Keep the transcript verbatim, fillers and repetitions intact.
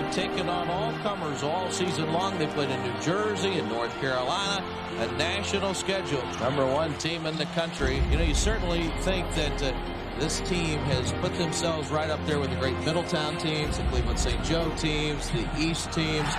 They've taken on all comers all season long. They played in New Jersey and North Carolina, a national schedule. Number one team in the country. You know, you certainly think that uh, this team has put themselves right up there with the great Middletown teams, the Cleveland Saint Joe teams, the East teams.